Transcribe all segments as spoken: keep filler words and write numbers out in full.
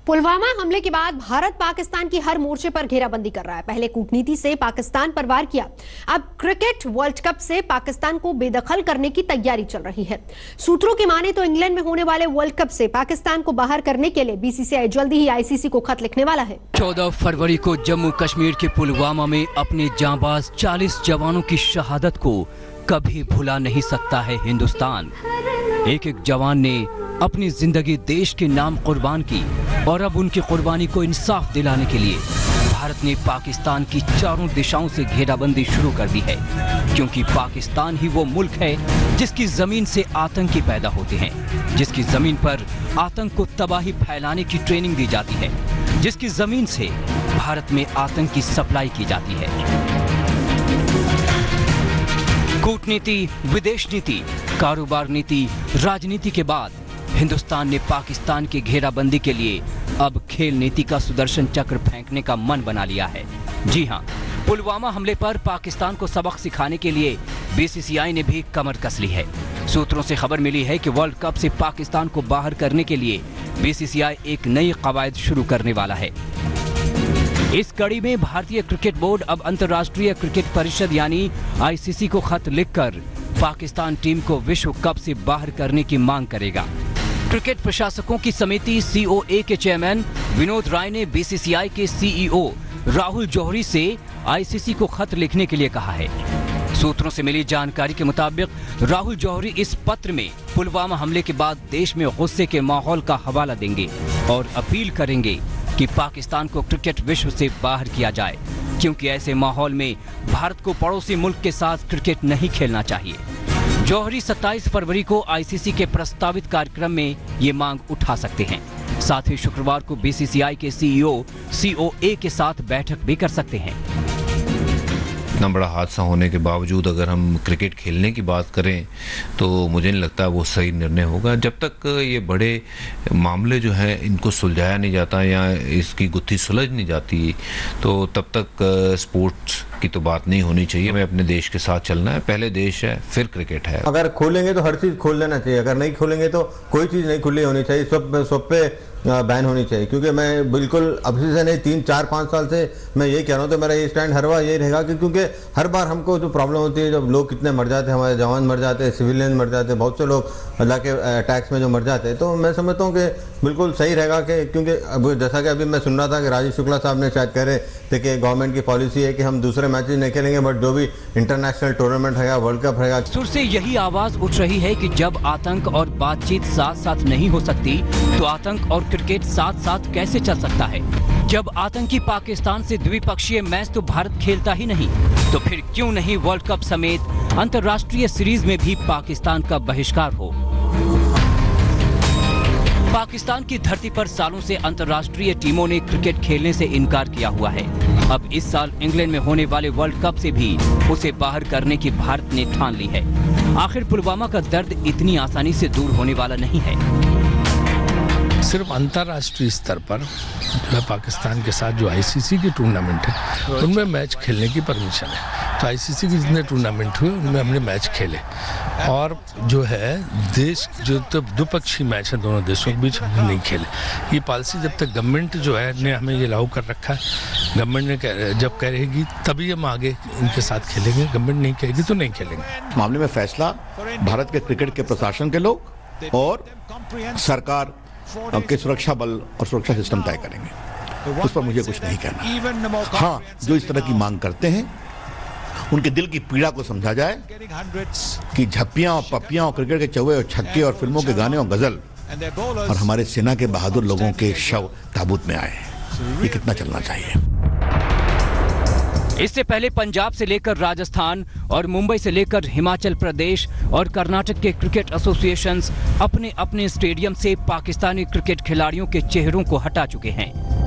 पुलवामा हमले के बाद भारत पाकिस्तान की हर मोर्चे पर घेराबंदी कर रहा है। पहले कूटनीति से पाकिस्तान पर वार किया, अब क्रिकेट वर्ल्ड कप से पाकिस्तान को बेदखल करने की तैयारी चल रही है। सूत्रों की माने तो इंग्लैंड में होने वाले वर्ल्ड कप से पाकिस्तान को बाहर करने के लिए बीसीसीआई जल्दी ही आईसीसी को खत लिखने वाला है। चौदह फरवरी को जम्मू कश्मीर के पुलवामा में अपने जांबाज चालीस जवानों की शहादत को कभी भुला नहीं सकता है हिंदुस्तान। एक एक जवान ने अपनी जिंदगी देश के नाम कुर्बान की और अब उनकी कुर्बानी को इंसाफ दिलाने के लिए भारत ने पाकिस्तान की चारों दिशाओं से घेराबंदी शुरू कर दी है, क्योंकि पाकिस्तान ही वो मुल्क है जिसकी जमीन से आतंकी पैदा होते हैं, जिसकी जमीन पर आतंक को तबाही फैलाने की ट्रेनिंग दी जाती है, जिसकी जमीन से भारत में आतंक की सप्लाई की जाती है। कूटनीति, विदेश नीति, कारोबार नीति, राजनीति के बाद हिंदुस्तान ने पाकिस्तान की घेराबंदी के लिए अब खेल नीति का सुदर्शन चक्र फेंकने का मन बना लिया है। जी हां, पुलवामा हमले पर पाकिस्तान को सबक सिखाने के लिए बीसीसीआई ने भी कमर कस ली है। सूत्रों से खबर मिली है कि वर्ल्ड कप से पाकिस्तान को बाहर करने के लिए बीसीसीआई एक नई कवायद शुरू करने वाला है। इस कड़ी में भारतीय क्रिकेट बोर्ड अब अंतर्राष्ट्रीय क्रिकेट परिषद यानी आईसीसी को खत लिखकर पाकिस्तान टीम को विश्व कप से बाहर करने की मांग करेगा। क्रिकेट प्रशासकों की समिति सीओए के चेयरमैन विनोद राय ने बीसीसीआई के सीईओ राहुल जौहरी से आईसीसी को खत लिखने के लिए कहा है। सूत्रों से मिली जानकारी के मुताबिक राहुल जौहरी इस पत्र में पुलवामा हमले के बाद देश में गुस्से के माहौल का हवाला देंगे और अपील करेंगे कि पाकिस्तान को क्रिकेट विश्व से बाहर किया जाए, क्योंकि ऐसे माहौल में भारत को पड़ोसी मुल्क के साथ क्रिकेट नहीं खेलना चाहिए। जौहरी सत्ताईस फरवरी को आईसीसी के प्रस्तावित कार्यक्रम में ये मांग उठा सकते हैं। साथ ही शुक्रवार को बीसीसीआई के सीईओ सीओए के साथ बैठक भी कर सकते हैं। इतना बड़ा हादसा होने के बावजूद अगर हम क्रिकेट खेलने की बात करें तो मुझे नहीं लगता वो सही निर्णय होगा। जब तक ये बड़े मामले जो हैं इनको सुलझाया नहीं जाता या इसकी गुत्थी सुलझ नहीं जाती तो तब तक स्पोर्ट्स की तो बात नहीं होनी चाहिए। हमें अपने देश के साथ चलना है, पहले देश है फिर क्रिकेट है। अगर खोलेंगे तो हर चीज़ खोल लेना चाहिए, अगर नहीं खोलेंगे तो कोई चीज़ नहीं खुली होनी चाहिए, सब सब पे बैन होनी चाहिए। क्योंकि मैं बिल्कुल अभी से नहीं तीन चार पाँच साल से मैं यही कह रहा हूँ, तो मेरा ये स्टैंड हर बार यही रहेगा कि क्योंकि हर बार हमको जो प्रॉब्लम होती है, जब लोग कितने मर जाते हैं, हमारे जवान मर जाते हैं, सिविलियन मर जाते हैं, बहुत से लोग अल्लाह के अटैक्स में जो मर जाते हैं, तो मैं समझता हूँ कि बिल्कुल सही रहेगा कि क्योंकि अब जैसा कि अभी मैं सुन रहा था कि राजीव शुक्ला साहब ने शायद कह रहे थे कि गवर्नमेंट की पॉलिसी है कि हम दूसरे मैचेस नहीं खेलेंगे, बट जो भी इंटरनेशनल टूर्नामेंट है, वर्ल्ड कप रहेगा। सुर से यही आवाज उठ रही है कि जब आतंक और बातचीत साथ साथ नहीं हो सकती तो आतंक और क्रिकेट साथ साथ कैसे चल सकता है। जब आतंकी पाकिस्तान से द्विपक्षीय मैच तो भारत खेलता ही नहीं, तो फिर क्यों नहीं वर्ल्ड कप समेत अंतर्राष्ट्रीय सीरीज में भी पाकिस्तान का बहिष्कार हो। पाकिस्तान की धरती पर सालों से अंतर्राष्ट्रीय टीमों ने क्रिकेट खेलने से इनकार किया हुआ है। अब इस साल इंग्लैंड में होने वाले वर्ल्ड कप से भी उसे बाहर करने की भारत ने ठान ली है। आखिर पुलवामा का दर्द इतनी आसानी से दूर होने वाला नहीं है। सिर्फ अंतर्राष्ट्रीय स्तर पर जो है पाकिस्तान के साथ जो आईसीसी की टूर्नामेंट है उनमें मैच खेलने की परमिशन है। तो आईसीसी के जितने टूर्नामेंट हुए उनमें हमने मैच खेले और जो है देश जो तो द्विपक्षीय मैच है दोनों देशों के बीच हमने नहीं खेले। ये पॉलिसी जब तक गवर्नमेंट जो है ने हमें ये लागू कर रखा है, गवर्नमेंट ने जब कहेगी तभी हम आगे इनके साथ खेलेंगे, गवर्नमेंट नहीं कहेगी तो नहीं खेलेंगे। मामले में फैसला भारत के क्रिकेट के प्रशासन के लोग और सरकार के सुरक्षा बल और सुरक्षा सिस्टम तय करेंगे, उस पर मुझे कुछ नहीं कहना। हाँ, जो इस तरह की मांग करते हैं उनके दिल की पीड़ा को समझा जाए कि झप्पियां और पप्पियां और क्रिकेट के चौवे और छक्के और फिल्मों के गाने और गजल और हमारे सेना के बहादुर लोगों के शव ताबूत में आए, ये कितना चलना चाहिए। इससे पहले पंजाब से लेकर राजस्थान और मुंबई से लेकर हिमाचल प्रदेश और कर्नाटक के क्रिकेट एसोसिएशंस अपने अपने स्टेडियम से पाकिस्तानी क्रिकेट खिलाड़ियों के चेहरों को हटा चुके हैं।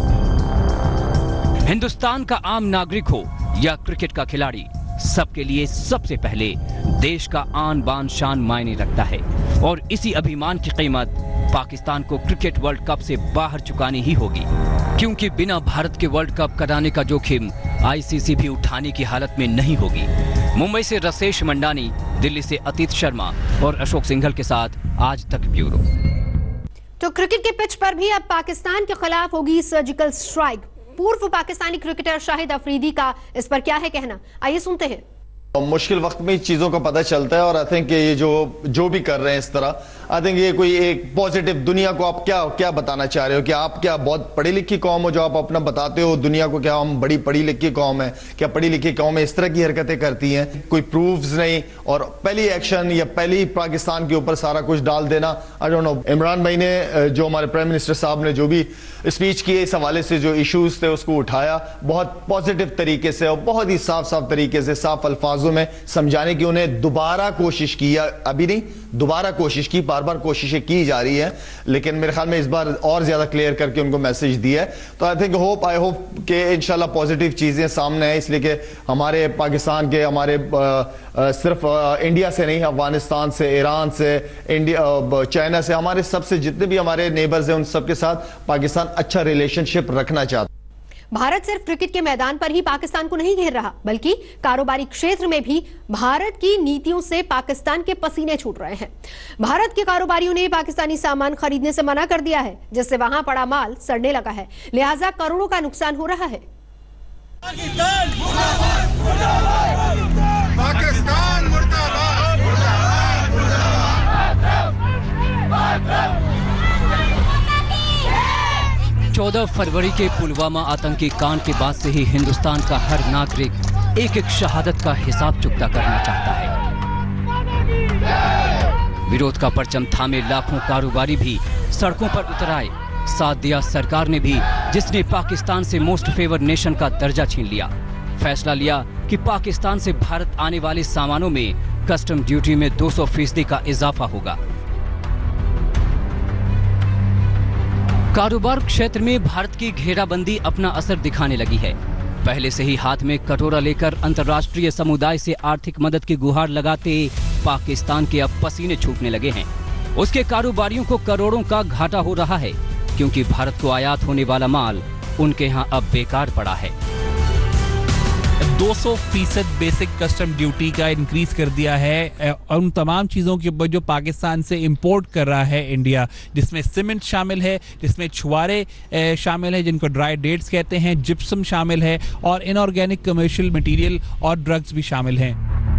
हिंदुस्तान का आम नागरिक हो या क्रिकेट का खिलाड़ी, सबके लिए सबसे पहले देश का आन बान शान मायने रखता है और इसी अभिमान की कीमत पाकिस्तान को क्रिकेट वर्ल्ड कप से बाहर चुकानी ही होगी, क्योंकि बिना भारत के वर्ल्ड कप कराने का जोखिम आईसीसी भी उठाने की हालत में नहीं होगी। मुंबई से रसेश मंडानी, दिल्ली से अतीत शर्मा और अशोक सिंघल के साथ आज तक ब्यूरो। तो क्रिकेट के पिच पर भी अब पाकिस्तान के खिलाफ होगी सर्जिकल स्ट्राइक। पूर्व पाकिस्तानी क्रिकेटर शाहिद अफरीदी का इस पर क्या है कहना, आइए सुनते हैं। मुश्किल वक्त में चीज़ों का पता चलता है और आई थिंक ये जो जो भी कर रहे हैं इस तरह, आई थिंक ये कोई एक पॉजिटिव दुनिया को आप क्या क्या बताना चाह रहे हो कि आप क्या बहुत पढ़ी लिखी कौम हो जो आप अपना बताते हो दुनिया को, क्या हम बड़ी पढ़ी लिखी कौम है, क्या पढ़ी लिखी कौम इस तरह की हरकतें करती हैं, कोई प्रूफ्स नहीं और पहली एक्शन या पहली पाकिस्तान के ऊपर सारा कुछ डाल देना। आई डोंट नो, इमरान भाई ने जो हमारे प्राइम मिनिस्टर साहब ने जो भी स्पीच की इस हवाले से जो इश्यूज थे उसको उठाया बहुत पॉजिटिव तरीके से और बहुत ही साफ साफ तरीके से साफ अल्फाजों में समझाने की उन्हें दोबारा कोशिश की, अभी नहीं दोबारा कोशिश की, बार बार कोशिशें की जा रही है, लेकिन मेरे ख्याल में इस बार और ज्यादा क्लियर करके उनको मैसेज दिया है। तो I think hope I hope कि इंशाल्लाह पॉजिटिव चीजें सामने है, इसलिए कि हमारे पाकिस्तान के हमारे आ, आ, सिर्फ आ, इंडिया से नहीं, अफगानिस्तान से, ईरान से, इंडिया, चाइना से, हमारे सबसे जितने भी हमारे नेबर्स हैं उन सबके साथ पाकिस्तान अच्छा रिलेशनशिप रखना चाहता है। भारत सिर्फ क्रिकेट के मैदान पर ही पाकिस्तान को नहीं घेर रहा, बल्कि कारोबारी क्षेत्र में भी भारत की नीतियों से पाकिस्तान के पसीने छूट रहे हैं। भारत के कारोबारियों ने पाकिस्तानी सामान खरीदने से मना कर दिया है, जिससे वहां पड़ा माल सड़ने लगा है, लिहाजा करोड़ों का नुकसान हो रहा है। पाकिस्तान मुर्दाबाद, मुर्दाबाद, पाकिस्तान मुर्दाबाद, मुर्दाबाद, मुर्दाबाद। चौदह फरवरी के पुलवामा आतंकी कांड के बाद से ही हिंदुस्तान का हर नागरिक एक एक शहादत का हिसाब चुकता करना चाहता है। विरोध का परचम थामे लाखों कारोबारी भी सड़कों पर उतर आए। साथ दिया सरकार ने भी, जिसने पाकिस्तान से मोस्ट फेवर्ड नेशन का दर्जा छीन लिया। फैसला लिया कि पाकिस्तान से भारत आने वाले सामानों में कस्टम ड्यूटी में दो सौ फीसदी का इजाफा होगा। कारोबार क्षेत्र में भारत की घेराबंदी अपना असर दिखाने लगी है। पहले से ही हाथ में कटोरा लेकर अंतर्राष्ट्रीय समुदाय से आर्थिक मदद की गुहार लगाते पाकिस्तान के अब पसीने छूटने लगे हैं। उसके कारोबारियों को करोड़ों का घाटा हो रहा है, क्योंकि भारत को आयात होने वाला माल उनके यहाँ अब बेकार पड़ा है। दो सौ फीसद बेसिक कस्टम ड्यूटी का इंक्रीज कर दिया है और उन तमाम चीज़ों के ऊपर जो पाकिस्तान से इंपोर्ट कर रहा है इंडिया, जिसमें सीमेंट शामिल है, जिसमें छुआरे शामिल है जिनको ड्राई डेट्स कहते हैं, जिप्सम शामिल है और इनऑर्गेनिक कमर्शियल मटेरियल और ड्रग्स भी शामिल हैं।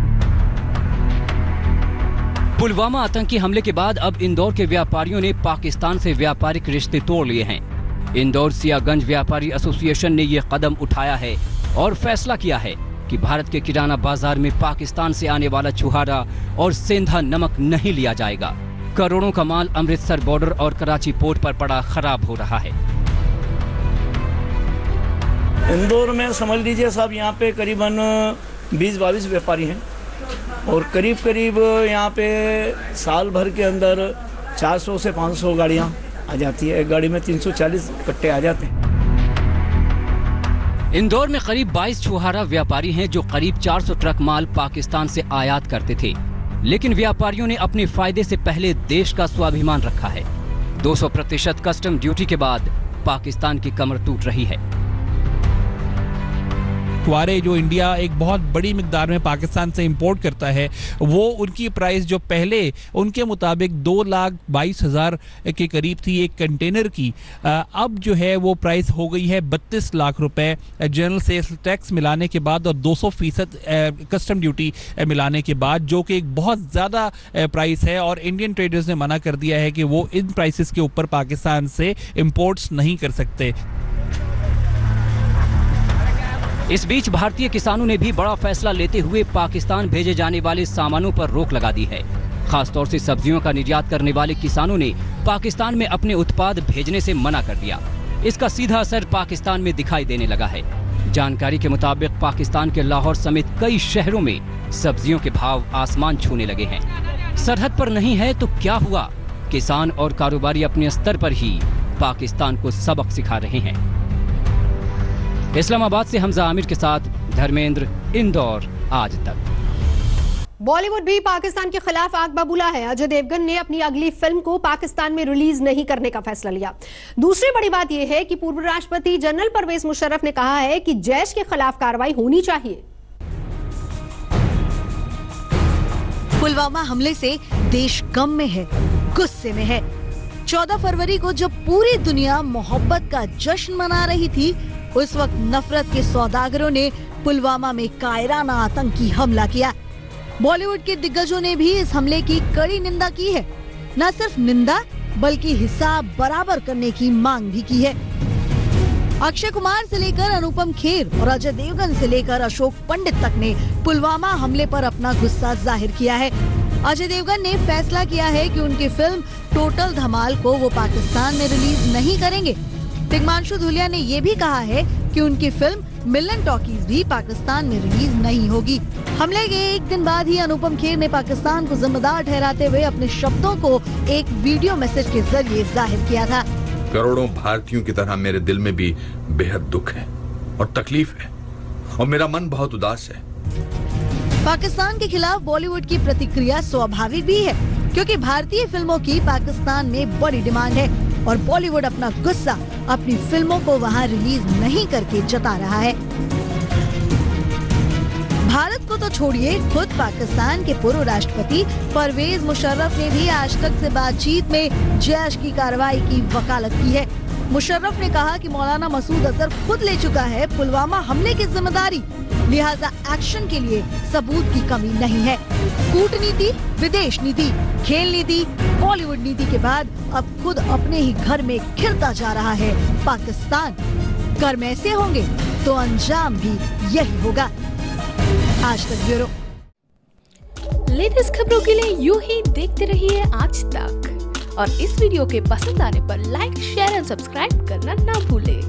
पुलवामा आतंकी हमले के बाद अब इंदौर के व्यापारियों ने पाकिस्तान से व्यापारिक रिश्ते तोड़ लिए हैं। इंदौर सियागंज व्यापारी एसोसिएशन ने यह कदम उठाया है और फैसला किया है कि भारत के किराना बाजार में पाकिस्तान से आने वाला छुहारा और सेंधा नमक नहीं लिया जाएगा। करोड़ों का माल अमृतसर बॉर्डर और कराची पोर्ट पर पड़ा खराब हो रहा है। इंदौर में समझ लीजिए साहब, यहाँ पे करीबन बीस बाईस व्यापारी हैं और करीब करीब यहाँ पे साल भर के अंदर चार सौ से पाँच सौ गाड़ियाँ आ जाती है। एक गाड़ी में तीन सौ चालीस कट्टे आ जाते हैं। इंदौर में करीब बाईस छुहारा व्यापारी हैं जो करीब चार सौ ट्रक माल पाकिस्तान से आयात करते थे, लेकिन व्यापारियों ने अपने फायदे से पहले देश का स्वाभिमान रखा है। दो सौ प्रतिशत कस्टम ड्यूटी के बाद पाकिस्तान की कमर टूट रही है। छुआरे जो इंडिया एक बहुत बड़ी मिकदार में पाकिस्तान से इंपोर्ट करता है, वो उनकी प्राइस जो पहले उनके मुताबिक दो लाख बाईस हजार के करीब थी एक कंटेनर की, अब जो है वो प्राइस हो गई है बत्तीस लाख रुपए जनरल सेल्स टैक्स मिलाने के बाद और दो सौ फीसद कस्टम ड्यूटी मिलाने के बाद, जो कि एक बहुत ज़्यादा प्राइस है। और इंडियन ट्रेडर्स ने मना कर दिया है कि वो इन प्राइसेस के ऊपर पाकिस्तान से इंपोर्ट्स नहीं कर सकते। इस बीच भारतीय किसानों ने भी बड़ा फैसला लेते हुए पाकिस्तान भेजे जाने वाले सामानों पर रोक लगा दी है। खासतौर से सब्जियों का निर्यात करने वाले किसानों ने पाकिस्तान में अपने उत्पाद भेजने से मना कर दिया। इसका सीधा असर पाकिस्तान में दिखाई देने लगा है। जानकारी के मुताबिक पाकिस्तान के लाहौर समेत कई शहरों में सब्जियों के भाव आसमान छूने लगे हैं। सरहद पर नहीं है तो क्या हुआ, किसान और कारोबारी अपने स्तर पर ही पाकिस्तान को सबक सिखा रहे हैं। इस्लामाबाद से हमजा आमिर के साथ धर्मेंद्र, इंदौर, आज तक। बॉलीवुड भी पाकिस्तान के खिलाफ आग बबूला है। अजय देवगन ने अपनी अगली फिल्म को पाकिस्तान में रिलीज नहीं करने का फैसला लिया। दूसरी बड़ी बात यह है कि पूर्व राष्ट्रपति जनरल परवेज मुशर्रफ ने कहा है कि जैश के खिलाफ कार्रवाई होनी चाहिए। पुलवामा हमले से देश गम में है, गुस्से में है। चौदह फरवरी को जब पूरी दुनिया मोहब्बत का जश्न मना रही थी, उस वक्त नफरत के सौदागरों ने पुलवामा में कायराना आतंकी हमला किया। बॉलीवुड के दिग्गजों ने भी इस हमले की कड़ी निंदा की है। न सिर्फ निंदा बल्कि हिसाब बराबर करने की मांग भी की है। अक्षय कुमार से लेकर अनुपम खेर और अजय देवगन से लेकर अशोक पंडित तक ने पुलवामा हमले पर अपना गुस्सा जाहिर किया है। अजय देवगन ने फैसला किया है कि उनकी फिल्म टोटल धमाल को वो पाकिस्तान में रिलीज नहीं करेंगे। तिग्मांशु धूलिया ने ये भी कहा है कि उनकी फिल्म मिलन टॉकीज भी पाकिस्तान में रिलीज नहीं होगी। हमले के एक दिन बाद ही अनुपम खेर ने पाकिस्तान को जिम्मेदार ठहराते हुए अपने शब्दों को एक वीडियो मैसेज के जरिए जाहिर किया था। करोड़ों भारतीयों की तरह मेरे दिल में भी बेहद दुख है और तकलीफ है और मेरा मन बहुत उदास है। पाकिस्तान के खिलाफ बॉलीवुड की प्रतिक्रिया स्वाभाविक भी है, क्योंकि भारतीय फिल्मों की पाकिस्तान में बड़ी डिमांड है और बॉलीवुड अपना गुस्सा अपनी फिल्मों को वहां रिलीज नहीं करके जता रहा है। भारत को तो छोड़िए, खुद पाकिस्तान के पूर्व राष्ट्रपति परवेज मुशर्रफ ने भी आज तक से बातचीत में जैश की कार्रवाई की वकालत की है। मुशर्रफ ने कहा कि मौलाना मसूद अजहर खुद ले चुका है पुलवामा हमले की जिम्मेदारी, लिहाजा एक्शन के लिए सबूत की कमी नहीं है। कूटनीति, विदेश नीति, खेल नीति, बॉलीवुड नीति के बाद अब खुद अपने ही घर में घिरता जा रहा है पाकिस्तान। कर्म ऐसे होंगे तो अंजाम भी यही होगा। आज तक ब्यूरो। लेटेस्ट खबरों के लिए यूं ही देखते रहिए आज तक और इस वीडियो के पसंद आने पर लाइक, शेयर एंड सब्सक्राइब करना ना भूलें।